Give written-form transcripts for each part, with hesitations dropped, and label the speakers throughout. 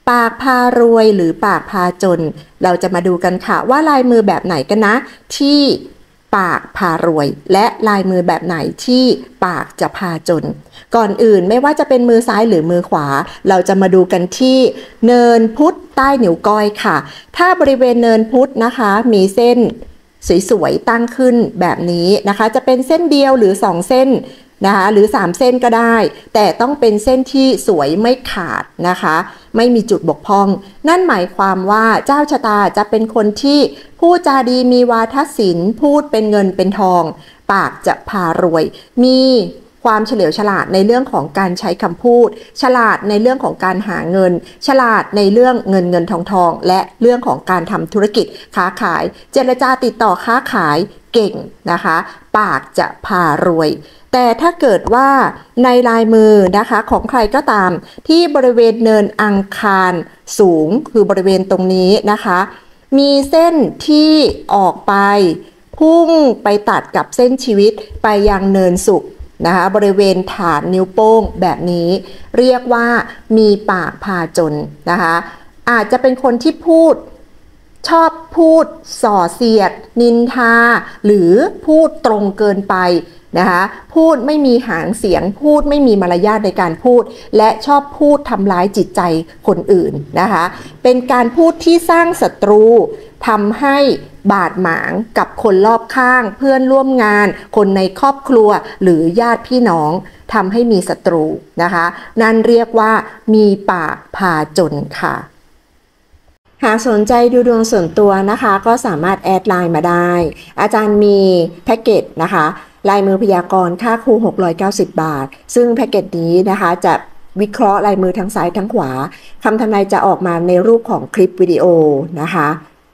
Speaker 1: ปากพารวยหรือปากพาจนเราจะมาดูกันค่ะว่าลายมือแบบไหนกันนะที่ปากพารวยและลายมือแบบไหนที่ปากจะพาจนก่อนอื่นไม่ว่าจะเป็นมือซ้ายหรือมือขวาเราจะมาดูกันที่เนินพุธใต้นิ้วก้อยค่ะถ้าบริเวณเนินพุธนะคะมีเส้นสวยๆตั้งขึ้นแบบนี้นะคะจะเป็นเส้นเดียวหรือ2เส้นนะคะหรือ3เส้นก็ได้แต่ต้องเป็นเส้นที่สวยไม่ขาดนะคะไม่มีจุดบกพร่องนั่นหมายความว่าเจ้าชะตาจะเป็นคนที่พูดจาดีมีวาทศิลป์พูดเป็นเงินเป็นทองปากจะพารวยมีความเฉลียวฉลาดในเรื่องของการใช้คำพูดฉลาดในเรื่องของการหาเงินฉลาดในเรื่องเงินทองและเรื่องของการทำธุรกิจค้าขายเจรจาติดต่อค้าขายเก่งนะคะปากจะพารวยแต่ถ้าเกิดว่าในลายมือนะคะของใครก็ตามที่บริเวณเนินอังคารสูงคือบริเวณตรงนี้นะคะมีเส้นที่ออกไปพุ่งไปตัดกับเส้นชีวิตไปยังเนินสุขนะคะบริเวณฐานนิ้วโป้งแบบนี้เรียกว่ามีปากพาจนนะคะอาจจะเป็นคนที่ชอบพูดส่อเสียดนินทาหรือพูดตรงเกินไปนะคะพูดไม่มีหางเสียงพูดไม่มีมารยาทในการพูดและชอบพูดทำร้ายจิตใจคนอื่นนะคะเป็นการพูดที่สร้างศัตรูทำให้บาดหมางกับคนรอบข้างเพื่อนร่วมงานคนในครอบครัวหรือญาติพี่น้องทำให้มีศัตรูนะคะนั่นเรียกว่ามีปากพาจนค่ะหากสนใจดูดวงส่วนตัวนะคะก็สามารถแอดไลน์มาได้อาจารย์มีแพ็กเกจนะคะลายมือพยากรณ์ค่าครู690 บาทซึ่งแพ็กเกจนี้นะคะจะวิเคราะห์ลายมือทั้งซ้ายทั้งขวาคำทำนายจะออกมาในรูปของคลิปวิดีโอนะคะ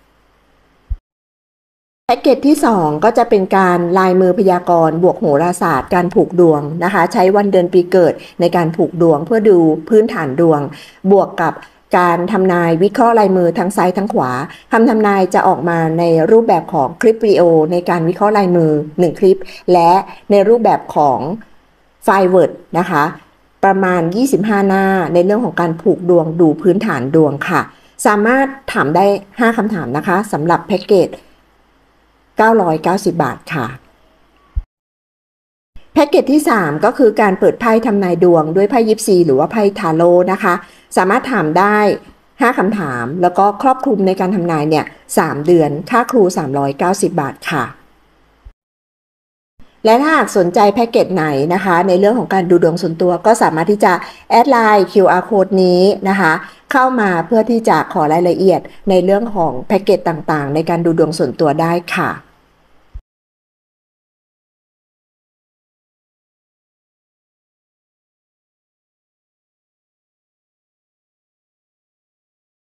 Speaker 1: แพ็กเกจที่2ก็จะเป็นการลายมือพยากรณ์บวกโหราศาสตร์การผูกดวงนะคะใช้วันเดือนปีเกิดในการผูกดวงเพื่อดูพื้นฐานดวงบวกกับการทำนายวิเคราะห์ลายมือทั้งซ้ายทั้งขวาคำทำนายจะออกมาในรูปแบบของคลิปวิดีโอในการวิเคราะห์ลายมือ1คลิปและในรูปแบบของไฟล์ Word นะคะประมาณ25หน้าในเรื่องของการผูกดวงดูพื้นฐานดวงค่ะสามารถถามได้5คำถามนะคะสำหรับแพ็กเกจ990 บาทค่ะแพ็กเกจที่3ก็คือการเปิดไพ่ทำนายดวงด้วยไพ่ยิปซีหรือว่าไพ่ทาโร่นะคะสามารถถามได้5คำถามแล้วก็ครอบคลุมในการทำนายเนี่ย3เดือนค่าครู390 บาทค่ะและถ้าหากสนใจแพ็กเกจไหนนะคะในเรื่องของการดูดวงส่วนตัวก็สามารถที่จะแอดไลน์ QR code นี้นะคะเข้ามาเพื่อที่จะขอรายละเอียดในเรื่องของแพ็กเกจต่างๆในการดูดวงส่วนตัวได้ค่ะ